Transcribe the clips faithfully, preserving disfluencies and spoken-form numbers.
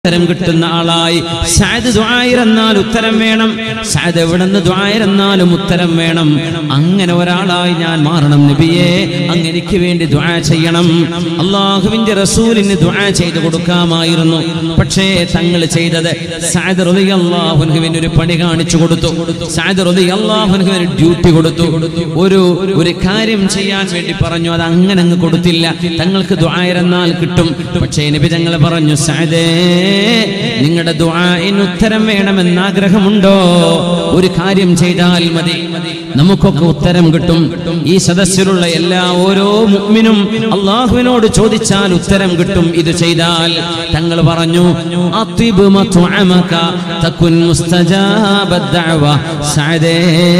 ഉത്തരം കിട്ടുന്ന ആളായി. സഅദ് ദുആയിരന്നാൽ ഉത്തരം വേണം. സഅദ് എവിടെന്ന് ദുആയിരന്നാലും ഉത്തരം വേണം. അങ്ങനെ ഒരാളായി ഞാൻ മാറണം നബിയേ. അങ്ങ് എനിക്ക് വേണ്ടി ദുആ ചെയ്യണം. അല്ലാഹുവിന്റെ റസൂലിന് ദുആ ചെയ്തു കൊടുക്കാമായിരുന്നു. പക്ഷേ തങ്ങൾ ചെയ്തത് സഅദ് റളിയല്ലാഹു അൻഹുവിന് ഒരു പണി കാണിച്ചു കൊടുത്തു. സഅദ് റളിയല്ലാഹു അൻഹുവിന് ഡ്യൂട്ടി കൊടുത്തു. ഒരു ഒരു കാര്യം ചെയ്യാൻ വേണ്ടി പറഞ്ഞു. അത് അങ്ങനെ അങ്ങ് കൊടുത്തില്ല. തങ്ങൾക്ക് ദുആയിരന്നാൽ കിട്ടും. പക്ഷേ നബി തങ്ങൾ പറഞ്ഞു, സഅദേ, നിങ്ങളുടെ ദുആഇന് ഉത്തരം വേണമെന്ന് ആഗ്രഹമുണ്ടോ? ഒരു കാര്യം ചെയ്താൽ മതി, നമുക്കൊക്കെ ഉത്തരം കിട്ടും. ഈ സദസ്സിലുള്ള എല്ലാ ഓരോ മുഅ്മിനും അല്ലാഹുവിനോട് ചോദിച്ചാൽ ഉത്തരം കിട്ടും ഇത് ചെയ്താൽ. തങ്ങൾ പറഞ്ഞു, അത്യിബ് മത്അമക തകുൻ മുസ്തജാബദ് ദഅവ. സഅദേ,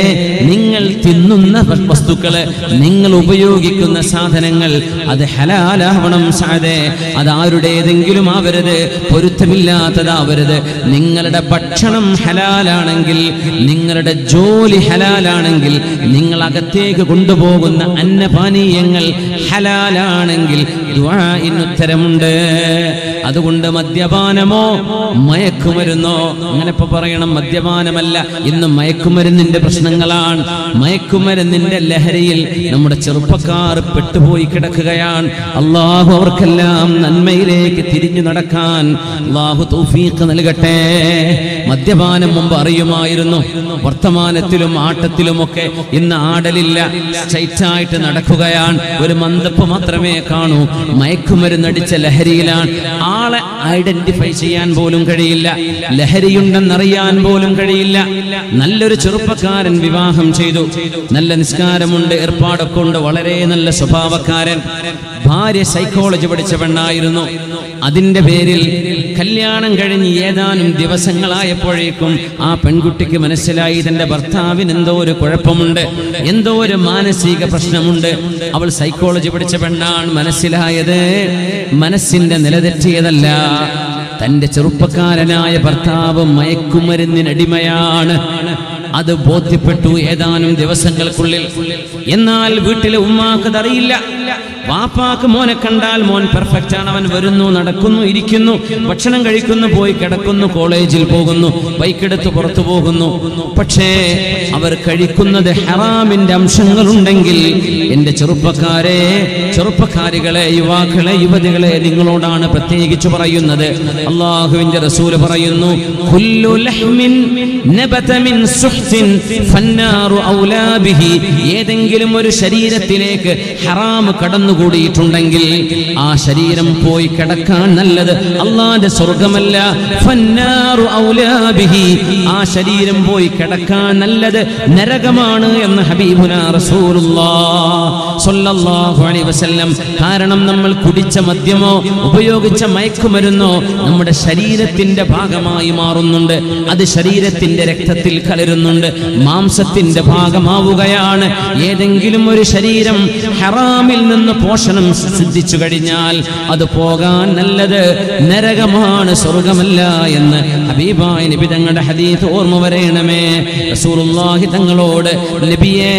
നിങ്ങൾ തിന്നുന്ന വസ്തുക്കള്, നിങ്ങൾ ഉപയോഗിക്കുന്ന സാധനങ്ങൾ അത് ഹലാലാവണം സഅദേ. അത് ആരുടേതെങ്കിലും ആവരുത്, പൊരുത്തമില്ലാത്തതാവരുത്. നിങ്ങളുടെ ഭക്ഷണം ഹലാലാണെങ്കിൽ, നിങ്ങളുടെ ജോലി ഹലാലാണെങ്കിൽ, നിങ്ങൾ അകത്തേക്ക് കൊണ്ടുപോകുന്ന അന്നപാനീയങ്ങൾ ഹലാലാണെങ്കിൽ ദുആഇന് ഉത്തരമുണ്ട്. അതുകൊണ്ട് മദ്യപാനമോ മയക്കുമരുന്നോ, അങ്ങനെ ഇപ്പൊ പറയണം, മദ്യപാനമല്ല, ഇന്ന് മയക്കുമരുന്നിന്റെ പ്രശ്നങ്ങളാണ്. മയക്കുമരുന്നിന്റെ ലഹരിയിൽ നമ്മുടെ ചെറുപ്പക്കാർ പെട്ടുപോയി കിടക്കുകയാണ്. അള്ളാഹു അവർക്കെല്ലാം നന്മയിലേക്ക് തിരിഞ്ഞു നടക്കാൻ അള്ളാഹു തൗഫീഖ് നൽകട്ടെ. മദ്യപാനം മുമ്പ് അറിയുമായിരുന്നു. വർത്തമാനത്തിലും ആട്ടത്തിലുമൊക്കെ ഇന്ന് ആടലില്ല, സ്ട്രൈറ്റായിട്ട് നടക്കുകയാണ്. ഒരു മന്ദപ്പ് മാത്രമേ കാണൂ. മയക്കുമരുന്നടിച്ച ലഹരിയിലാണ്. ആളെ ഐഡന്റിഫൈ ചെയ്യാൻ പോലും കഴിയില്ല, ലഹരിയുണ്ടെന്നറിയാൻ പോലും കഴിയില്ല. നല്ലൊരു ചെറുപ്പക്കാരൻ വിവാഹം ചെയ്തു, നല്ല നിസ്കാരമുണ്ട്, ഏർപ്പാടൊക്കെ ഉണ്ട്, വളരെ നല്ല സ്വഭാവക്കാരൻ. ഭാര്യ സൈക്കോളജി പഠിച്ച പെണ്ണായിരുന്നു. അതിന്റെ പേരിൽ കല്യാണം കഴിഞ്ഞ് ഏതാനും ദിവസങ്ങളായപ്പോഴേക്കും ആ പെൺകുട്ടിക്ക് മനസ്സിലായി തന്റെ ഭർത്താവിന് എന്തോ ഒരു കുഴപ്പമുണ്ട്, എന്തോ ഒരു മാനസിക പ്രശ്നമുണ്ട്. അവൾ സൈക്കോളജി പഠിച്ച പെണ്ണാണ്. മനസ്സിലായത് മനസ്സിന്റെ നിലതെറ്റിയതല്ല, തന്റെ ചെറുപ്പക്കാരനായ ഭർത്താവ് മയക്കുമരുന്നിനടിമയാണ്. അത് ബോധ്യപ്പെട്ടു ഏതാനും ദിവസങ്ങൾക്കുള്ളിൽ. എന്നാൽ വീട്ടിലെ ഉമ്മാക്ക് അറിയില്ല. വാപ്പാക്ക് മോനെ കണ്ടാൽ മോൻ പെർഫെക്റ്റ് ആണ്, അവൻ വരുന്നു, നടക്കുന്നു, ഇരിക്കുന്നു, ഭക്ഷണം കഴിക്കുന്നു, പോയി കിടക്കുന്നു, കോളേജിൽ പോകുന്നു, ബൈക്കെടുത്ത് പുറത്തു പോകുന്നു. പക്ഷേ അവർ കഴിക്കുന്നത് ഹറാമിന്റെ അംശങ്ങളുണ്ടെങ്കിൽ, എന്റെ ചെറുപ്പക്കാരെ, ചെറുപ്പക്കാരികളെ, യുവാക്കളെ, യുവതികളെ, നിങ്ങളോടാണ് പ്രത്യേകിച്ച് പറയുന്നത്. അല്ലാഹുവിന്റെ റസൂൽ പറയുന്നു, കുല്ലു ലഹ്മിൻ നബത മിൻ സുഹ്തിൻ ഫന്നാറു ഔലാ ബിഹി. ഏതെങ്കിലും ഒരു ശരീരത്തിലേക്ക് ഹറാം കടന്നുകൂടിയിട്ടുണ്ടെങ്കിൽ ആ ശരീരം പോയി കിടക്കാൻ നല്ലത് അല്ലാഹുവിന്റെ സ്വർഗ്ഗമല്ല. ഫന്നാറു ഔലാ ബിഹി. ആ ശരീരം പോയി കിടക്കാൻ നല്ലത് നരകമാണ് എന്ന് ഹബീബുനാ റസൂലുള്ളാഹി സ്വല്ലല്ലാഹു അലൈഹി വസല്ലം. കാരണം നമ്മൾ കുടിച്ച മദ്യമോ ഉപയോഗിച്ച മയക്കുമരുന്നോ നമ്മുടെ ശരീരത്തിന്റെ ഭാഗമായി മാറുന്നുണ്ട്. അത് ശരീരത്തിന്റെ രക്തത്തിൽ കലരുന്നുണ്ട്, മാംസത്തിന്റെ ഭാഗമാവുകയാണ്. ഏതെങ്കിലും ഒരു ശരീരം ഹറാമിൽ നിന്ന് പോഷണം സിദ്ധിച്ചു കഴിഞ്ഞാൽ അത് പോകാൻ നല്ലത് നരകമാണ്, സ്വർഗമല്ല എന്ന് ഹബീബായ നബി തങ്ങളുടെ ഹദീസ് ഓർമ്മ വരേണമേ. റസൂലുള്ളാഹി തങ്ങളോട്, നബിയേ,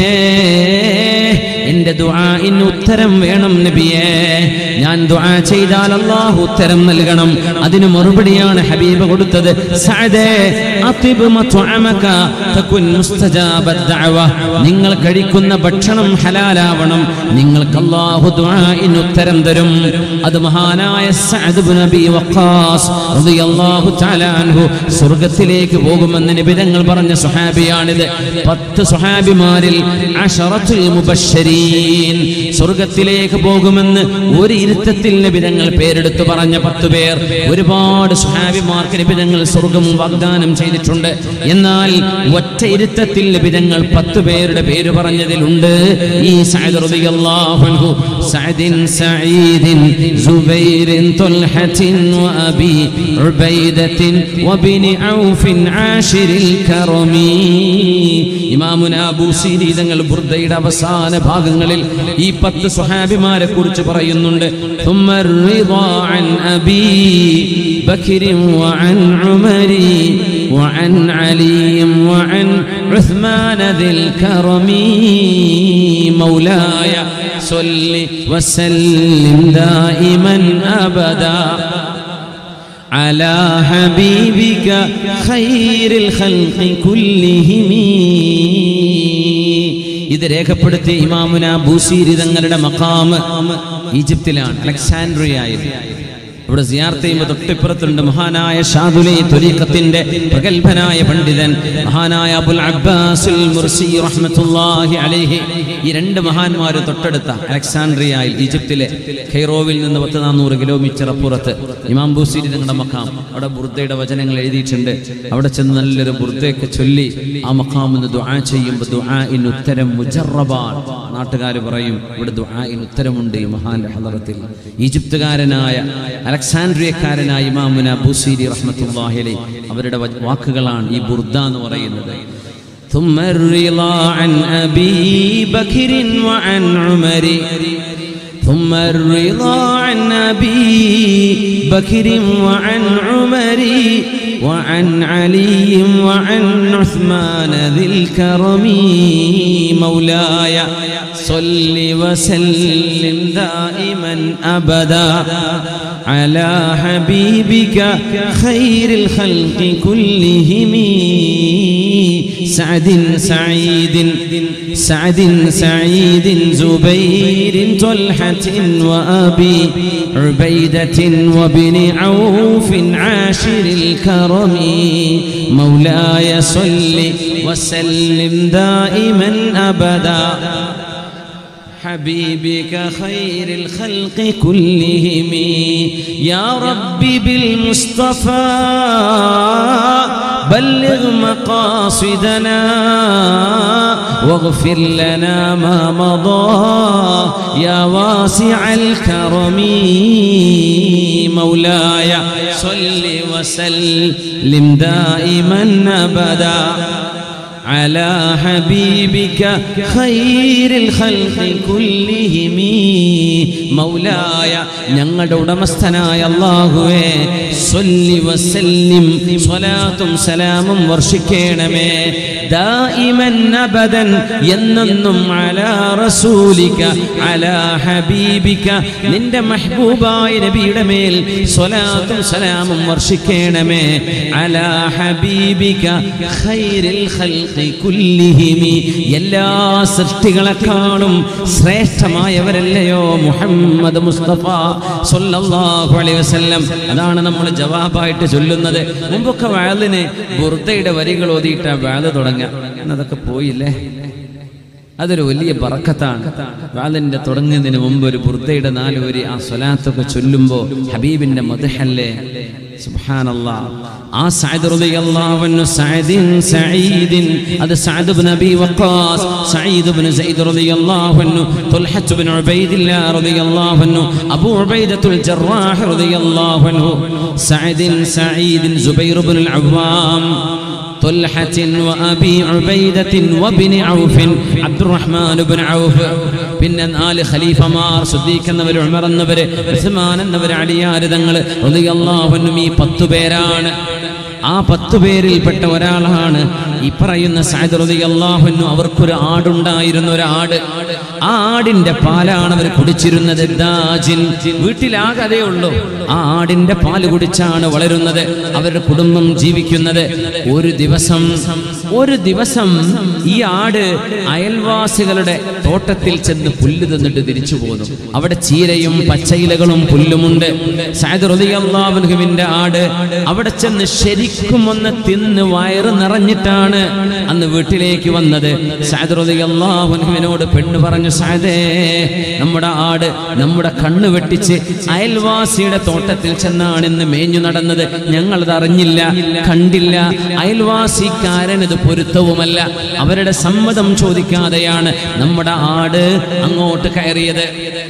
എന്റെ ദുആഇന് ഉത്തരം വേണം നബിയേ. ഞാൻ ദുആ ചെയ്താൽ അല്ലാഹു ഉത്തരം നൽകണം. അതിന് മറുപടിയാണ് ഹബീബ് കൊടുത്തത്. സഅദേ, അത്യിബ് മത്അമക തകുൻ മുസ്തജാബദ് ദഅവ. നിങ്ങൾ കഴിക്കുന്ന ഭക്ഷണം ഹലാലാവണം, നിങ്ങൾക്ക് അല്ലാഹു ദുആഇന് ഉത്തരം തരും. അത് മഹാനായ സഅദ് ഇബ്നു അബീ വഖാസ് റളിയല്ലാഹു തആല അൻഹു സ്വർഗ്ഗത്തിലേക്ക് പോകുമെന്ന് നബി തങ്ങൾ പറഞ്ഞ സ്വഹാബിയാണിത്. പത്ത് സ്വഹാബിമാരിൽ അശറത്തുൽ മുബശ്ശരീൻ, സ്വർഗ്ഗത്തിലേക്ക് പോകുമെന്ന് ഒരു ഇരുത്തത്തിൽ നബി തങ്ങൾ പേരെടുത്തു പറഞ്ഞ പത്ത് പേർ. ഒരുപാട് സ്വഹാബിമാർക്ക് നബി തങ്ങൾ സ്വർഗ്ഗം വാഗ്ദാനം ചെയ്തിട്ടുണ്ട്. എന്നാൽ ഒറ്റ ഇരുത്തത്തിൽ നബി തങ്ങൾ പത്ത് പേരുടെ പേര് പറഞ്ഞതിലുണ്ട് ഈ സഅദ് റളിയല്ലാഹു അൻഹു. സഅദിൻ സഈദിൻ സുബൈറിൻ തുൽഹത്തിൻ വഅബി ഉബൈദത്തിൻ വബിനി ഔഫിൻ ആശിരിൽ കറമി. ഇമാമുനാ ബൂസീരി തങ്ങൾ ബുർദയുടെ അവസാന ഭാഗങ്ങളിൽ ഈ പത്ത് സ്വഹാബിമാരെ കുറിച്ച് പറയുന്നുണ്ട്. ثم الرضا عن أبي بكر وعن عمر وعن علي وعن عثمان ذي الكرم مولاي صل وسلم دائما أبدا അലാ ഹബീബിക ഖൈറിൽ ഖൽഖി കുല്ലിഹിമി. ഇത് രേഖപ്പെടുത്തിയ ഇമാമുന ബൂസീരി തങ്ങളുടെ മഖാം ഈജിപ്തിലാണ്, അലക്സാൻഡ്രിയയിൽ. ഇവിടെ സിയാറത്ത് ചെയ്യുമ്പോൾ തൊട്ടിപ്പുറത്തുണ്ട് മഹാനായ ഷാദുലി ത്വരീഖത്തിന്റെ പ്രഗൽഭനായ പണ്ഡിതൻ മഹാനായ അബുൽ അബ്ബാസുൽ മുർസി റഹ്മത്തുള്ളാഹി അലൈഹി. ഈ രണ്ട് മഹാന്മാർ തൊട്ടടുത്ത അലക്സാൻഡ്രിയയിൽ ഈജിപ്തിലെ ഖൈറോവിൽ നിന്ന് പത്ത് നാനൂറ് കിലോമീറ്റർ അപ്പുറത്ത് ഇമാം ബൂസീരി തങ്ങളുടെ മഖാം. അവിടെ ബുർദയുടെ വചനങ്ങൾ എഴുതിയിട്ടുണ്ട്. അവിടെ ചെന്ന് നല്ലൊരു ബുർദയൊക്കെ ചൊല്ലി ആ മഖാമിന് ദുആ ചെയ്യുമ്പോൾ ദുആഇന് ഉത്തരം മുജറബാൻ. നാട്ടുകാർ പറയും ഇവിടെ ദുആഇന് ഉത്തരമുണ്ട് ഈ മഹാന്റെ ഹളറത്തിൽ. ഈജിപ്തുകാരനായ അലക്സാൻഡ്രിയക്കാരനായ ഇമാമുന ബൂസീരി റഹ്മത്തുള്ളാഹി അലൈഹി അവരുടെ വാക്കുകളാണ് ഈ ബുർദ എന്ന് പറയുന്നത്. ثم الرضا عن أبي بكر وعن عمر ثم الرضا عن أبي بكر وعن عمر وعن علي وعن عثمان ذي الكرم مولاي صل وسلم دائما أبدا على حبيبك خير الخلق كلهم سعد سعيد سعد سعيد زبير طلحة وأبي عبيدة وابن عوف عاشر الكرم مولاي صل وسلم دائما أبدا حبيبك خير الخلق كلهم يا ربي بالمصطفى بلغ مقاصدنا واغفر لنا ما مضى يا واسع الكرم مولاي صل وسلم دائما أبدا على حبيبك خير الخلق كلهم مولاي ഞങ്ങളുടെ ഉടമസ്ഥനായ അല്ലാഹുവേ സ്വല്ലി വസല്ലിം സ്വലാത്തും സലാമും വർഷിക്കണമേ ദായിമൻ അബദൻ എന്നെന്നും അലാ റസൂലിക അലാ ഹബീബിക നിന്റെ മെഹബൂബായ നബിയുടെ മേൽ സ്വലാത്തും സലാമും വർഷിക്കണമേ അലാ ഹബീബിക ഖൈറിൽ ഖൽഖി കുല്ലിഹിമി എല്ലാ സൃഷ്ടികളെക്കാളും ശ്രേഷ്ഠമായവരല്ലയോ മുഹമ്മദ് മുസ്തഫ സ്വല്ലല്ലാഹു അലൈഹി വസല്ലം. അതാണ് നമ്മൾ ജവാബായിട്ട് ചൊല്ലുന്നത്. മുമ്പൊക്കെ വഅലിന് ബുർദയുടെ വരികൾ ഓതിയിട്ടാ വഅല് തുടങ്ങുക. എന്നതൊക്കെ പോയില്ലേ? അതൊരു വലിയ ബറക്കത്താണ്. വഅലിന്റെ തുടങ്ങുന്നതിന് മുമ്പ് ഒരു ബുർദയുടെ നാല് വരി ആ സ്വലാത്തൊക്കെ ചൊല്ലുമ്പോൾ ഹബീബിന്റെ മദ്ഹല്ലേ. സുബ്ഹാനല്ലാഹ്. ആ സഅദ് റളിയല്ലാഹു അൻഹു സഅദിൻ സഈദിൻ അത് സഅദ് ഇബ്നു അബി വഖാസ് സഈദ് ഇബ്നു സഈദ് റളിയല്ലാഹു അൻഹു തുൽഹത്ത് ഇബ്നു ഉബൈദില്ലാഹ് റളിയല്ലാഹു അൻഹു അബൂ ഉബൈദത്തുൽ ജറാഹ് റളിയല്ലാഹു അൻഹു സഅദിൻ സഈദിൻ സുബൈർ ഇബ്നുൽ അവ്വാം طلحة وأبي عبيدة وابن عوف عبد الرحمن بن عوف പിന്നെ നാല് ഖലീഫമാർ സിദ്ദീഖ് എന്നവർ ഉമർ എന്നവർ ഉസ്മാൻ എന്നവർ അലിയാർ തങ്ങൾ റളിയല്ലാഹു അൻഹും ഈ പത്തു പേരാണ്. ആ പത്തു പേരിൽപ്പെട്ട ഒരാളാണ് ഈ പറയുന്ന സഅദ് റളിയല്ലാഹു അൻഹു. അവർക്കൊരു ആടുണ്ടായിരുന്നു, ഒരു ആട്. ആ ആടിന്റെ പാലാണ് അവർ കുടിച്ചിരുന്നത്. ദാജിൻ വീട്ടിലാകെ അതേ ഉള്ളൂ. ആ ആടിന്റെ പാല് കുടിച്ചാണ് വളരുന്നത്, അവരുടെ കുടുംബം ജീവിക്കുന്നത്. ഒരു ദിവസം ഒരു ദിവസം ഈ ആട് അയൽവാസികളുടെ തോട്ടത്തിൽ ചെന്ന് പുല്ല് തിന്നിട്ട് തിരിച്ചു പോന്നു. അവിടെ ചീരയും പച്ചയിലകളും പുല്ലുമുണ്ട്. സഅദ് റളിയല്ലാഹു അൻഹുവിന്റെ ആട് അവിടെ ചെന്ന് ശരിക്കും ഒന്ന് തിന്ന് വയറ് നിറഞ്ഞിട്ടാണ് അന്ന് വീട്ടിലേക്ക് വന്നത്. സഅദ് റളിയല്ലാഹു അൻഹുവിനോട് പെണ്ണ് പറഞ്ഞു, സഅദേ, നമ്മുടെ ആട് നമ്മുടെ കണ്ണ് വെട്ടിച്ച് അയൽവാസിയുടെ തോട്ടത്തിൽ ചെന്നാണ് ഇന്ന് മേഞ്ഞു നടന്നത്. ഞങ്ങളത് അറിഞ്ഞില്ല, കണ്ടില്ല. അയൽവാസിക്കാരനത് പൊരുത്തവുമല്ല. അവരുടെ സമ്മതം ചോദിക്കാതെയാണ് നമ്മുടെ ആട് അങ്ങോട്ട് കയറിയത്.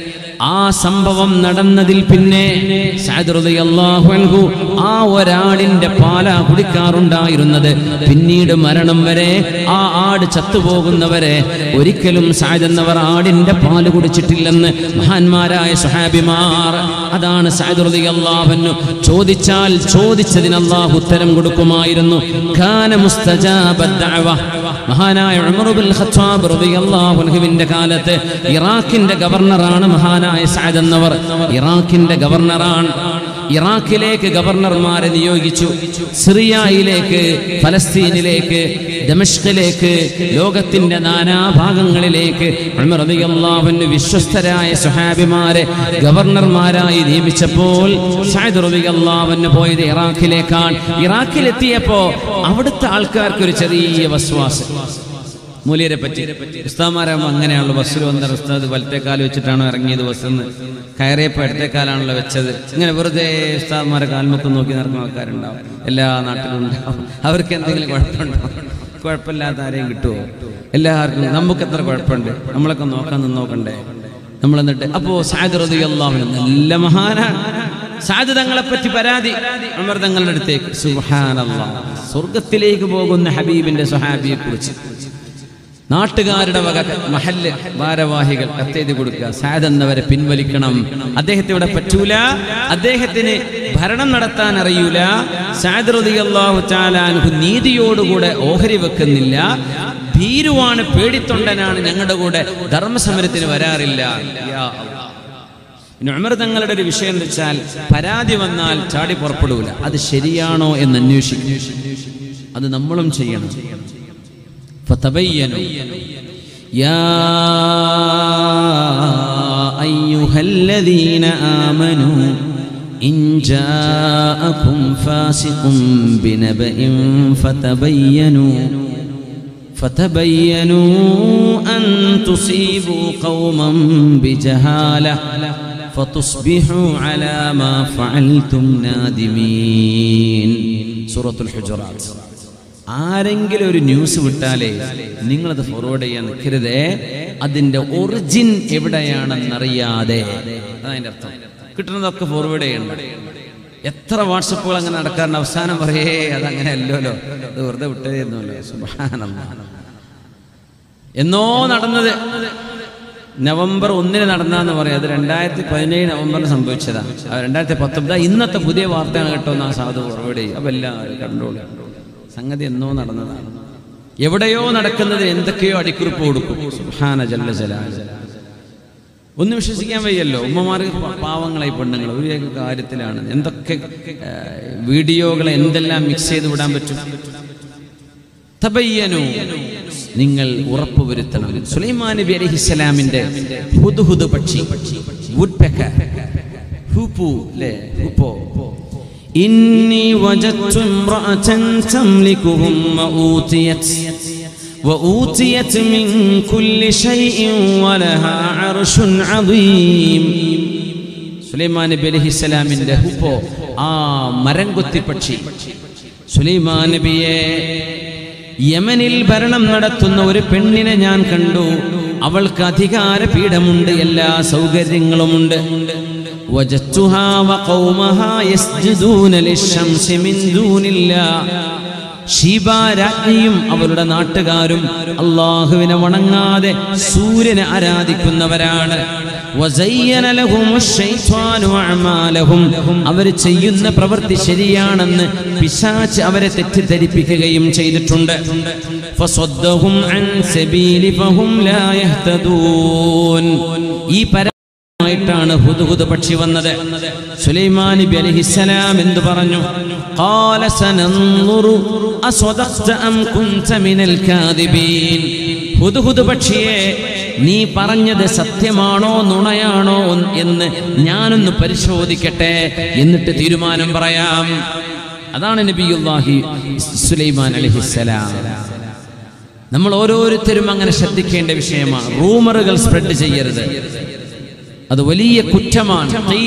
ആ സംഭവം നടന്നതിൽ പിന്നെ സഅദ് റളിയല്ലാഹു അൻഹു ആ ഒരാടിന്റെ പാലാ കുടിക്കാറുണ്ടായിരുന്നത്. പിന്നീട് മരണം വരെ ആ ആട് ചത്തുപോകുന്നവരെ ഒരിക്കലും സഅദ് എന്നവർ ആടിന്റെ പാല് കുടിച്ചിട്ടില്ലെന്ന് മഹാന്മാരായ സ്വഹാബിമാർ. അതാണ് സഅദ് റളിയല്ലാഹു അൻഹു ചോദിച്ചാൽ ചോദിച്ചതിന് അല്ലാഹു ഉത്തരം കൊടുക്കുമായിരുന്നു. കാന മുസ്തജാബദ് ദഅവ. മഹാനായ ഉമർ ഇബ്നുൽ ഖത്താബ് റളിയല്ലാഹു അൻഹുവിന്റെ കാലത്ത് ഇറാഖിന്റെ ഗവർണറാണ് മഹാനായ സഅദ് എന്നവർ. ഇറാഖിന്റെ ഗവർണറാണ്. ഇറാഖിലേക്ക് ഗവർണർമാരെ നിയോഗിച്ചു, സിറിയയിലേക്ക്, ഫലസ്തീനിലേക്ക്, ദമഷ്കിലേക്ക്, ലോകത്തിന്റെ നാനാഭാഗങ്ങളിലേക്ക് ഉമർ റളിയല്ലാഹു അൻഹു വിശ്വസ്തരായ സ്വഹാബിമാരെ ഗവർണർമാരായി നിയമിച്ചപ്പോൾ സഅദ് റളിയല്ലാഹു അൻഹു പോയത് ഇറാഖിലേക്കാണ്. ഇറാഖിലെത്തിയപ്പോ അവിടുത്തെ ആൾക്കാർക്ക് ഒരു ചെറിയ വസ്വാസ്, മൂല്യരെ പറ്റി. ഉസ്താദ്മാരാകുമ്പോൾ അങ്ങനെയാണല്ലോ, ബസ്സിൽ വന്ന ഉസ്താദ് വലത്തേക്കാല് വെച്ചിട്ടാണോ ഇറങ്ങിയത്, ബസ്സിന്ന് കയറിയപ്പോൾ ഇടത്തേക്കാലാണല്ലോ വെച്ചത്. ഇങ്ങനെ വെറുതെ ഉസ്താദ്മാരെ കാൽമുക്കം നോക്കി നടക്കുന്ന ആൾക്കാരുണ്ടാവും, എല്ലാ നാട്ടിലും ഉണ്ടാവും. അവർക്ക് എന്തെങ്കിലും കുഴപ്പമുണ്ടോ? കുഴപ്പമില്ലാത്ത ആരെയും കിട്ടുമോ? എല്ലാവർക്കും നമുക്ക് എത്ര കുഴപ്പമുണ്ട്, നമ്മളൊക്കെ നോക്കാൻ നിന്ന് നോക്കണ്ടേ നമ്മൾ. എന്നിട്ട് അപ്പോൾ സഅദ് റളിയല്ലാഹു അൻഹു നല്ല മഹാനാണ്. സഅദ് തങ്ങളെ പറ്റി പരാതി ഉമർ തങ്ങളുടെ അടുത്തേക്ക്. സുബ്ഹാനല്ലാഹ്, സ്വർഗത്തിലേക്ക് പോകുന്ന ഹബീബിന്റെ സ്വഹാബിയെ കുറിച്ച് നാട്ടുകാരുടെ വക മഹല്ല് ഭാരവാഹികൾ കത്തെഴുതി കൊടുക്കുക, സഅദ് എന്നവരെ പിൻവലിക്കണം, അദ്ദേഹത്തെ ഇവിടെ പറ്റൂല, അദ്ദേഹത്തിന് ഭരണം നടത്താൻ അറിയൂല, സഅദ് റളിയല്ലാഹു തആല അൻഹു നീതിയോടുകൂടെ ഓഹരി വെക്കുന്നില്ല, ഭീരുവാണ്, പേടിത്തൊണ്ടനാണ്, ഞങ്ങളുടെ കൂടെ ധർമ്മസമരത്തിന് വരാറില്ല. യാ അല്ലാഹ്. പിന്നെ ഉമർ തങ്ങളുടെ ഒരു വിഷയം എന്ന് വെച്ചാൽ പരാതി വന്നാൽ ചാടി പുറപ്പെടൂല, അത് ശരിയാണോ എന്ന് അന്വേഷിക്കും. അത് നമ്മളും ചെയ്യണം. فتبينوا يا أيها الذين آمنوا إن جاءكم فاسق بنبأ فتبينوا فتبينوا أن تصيبوا قوما بجهالة فتصبحوا على ما فعلتم نادمين. سورة الحجرات. ആരെങ്കിലും ഒരു ന്യൂസ് വിട്ടാലേ നിങ്ങളത് ഫോർവേഡ് ചെയ്യാൻ നിൽക്കരുതേ, അതിന്റെ ഒറിജിൻ എവിടെയാണെന്നറിയാതെ. അതതിൻ്റെ അർത്ഥം. കിട്ടുന്നതൊക്കെ ഫോർവേഡ് ചെയ്യണ്ട. എത്ര വാട്സപ്പുകൾ അങ്ങനെ നടക്കാറുണ്ട്, അവസാനം പറയേ അതങ്ങനെ അല്ലല്ലോ, അത് വെറുതെ വിട്ടേന്നല്ലോ. സുബ്ഹാനല്ലാഹ്. എന്നോ നടന്നത് നവംബർ ഒന്നിന് നടന്നാന്ന് പറയാം, അത് രണ്ടായിരത്തി പതിനേഴ് നവംബറിന് സംഭവിച്ചതാണ്. രണ്ടായിരത്തി പത്തൊമ്പത് ഇന്നത്തെ പുതിയ വാർത്തയാണ് കേട്ടോ എന്ന് ആ സാധു ഫോർവേഡ് ചെയ്യും. അപ്പം എല്ലാവരും കണ്ടോളൂ, സംഗതി എന്നോ നടന്നതാണ്. എവിടെയോ നടക്കുന്നത് എന്തൊക്കെയോ അടിക്കുറിപ്പ് കൊടുക്കും. സുബ്ഹാന ജല്ല ജലാലുഹു. ഒന്നും വിശ്വസിക്കാൻ വയ്യല്ലോ. ഉമ്മമാർക്ക് പാവങ്ങളായി പെണ്ണുങ്ങൾ ഒരു കാര്യത്തിലാണ് എന്തൊക്കെ വീഡിയോകളെ എന്തെല്ലാം മിക്സ് ചെയ്ത് വിടാൻ പറ്റും. തബയ്യനു, നിങ്ങൾ ഉറപ്പുവരുത്തണം. സുലൈമാൻ നബി അലൈഹിസ്സലാമിന്റെ ഹുദ്ഹുദ് പക്ഷി, വുഡ് പെക്കർ, ഹൂപ്പു ല്ലേ, ഹൂപ്പോ. إني وجدت امرأة تملكهم وأوتيت وأوتيت من كل شيء ولها عرش عظيم. സുലൈമാൻ നബി അലൈഹിസ്സലാമിന്റെ ഹുപ്പോ, ആ മരംകൊത്തി പക്ഷി. സുലൈമാൻ നബിയെ യമനിൽ ഭരണം നടത്തുന്ന ഒരു പെണ്ണിനെ ഞാൻ കണ്ടു. അവൾക്ക് അധികാര പീഠമുണ്ട്, എല്ലാ സൗകര്യങ്ങളുമുണ്ട്. وجدتها وقومها يسجدون للشمس من دون الله. ഷീബാ രാജ്ഞിയും അവരുടെ നാട്ടുകാരും അല്ലാഹുവിനെ വണങ്ങാതെ സൂര്യനെ ആരാധിക്കുന്നവരാണ്. വസയ്യന ലഹുമുശ് ശൈത്വാനു അഅമാലഹും, അവർ ചെയ്യുന്ന പ്രവൃത്തി ശരിയാണെന്ന് പിശാച് അവരെ തെറ്റിദ്ധരിപ്പിക്കുകയും ചെയ്തിട്ടുണ്ട്. ഫസദ്ദഹും അൻ സബീലി ഫഹും ലാ യഹ്തദൂൻ. ഈ ാണ് ഹുദ്ഹുദ് പക്ഷി വന്നത്. സുലൈമാൻ നബി അലൈഹിസ്സലാം എന്തു പറഞ്ഞു? ഖാല സനൻദുറു അസ്വദഖ്ത അം കുൻത മിനൽ കാദിബീൻ. ഹുദ്ഹുദ് പക്ഷിയെ, നീ പറഞ്ഞത് സത്യമാണോ നുണയാണോ എന്ന് ഞാനൊന്ന് പരിശോധിക്കട്ടെ, എന്നിട്ട് തീരുമാനം പറയാം. അതാണ് നബിയുല്ലാഹി സുലൈമാൻ അലൈഹിസ്സലാം. നമ്മൾ ഓരോരുത്തരും അങ്ങനെ ശ്രദ്ധിക്കേണ്ട വിഷയമാണ്. റൂമറുകൾ സ്പ്രെഡ് ചെയ്യരുത്, അത് വലിയ കുറ്റമാണ്.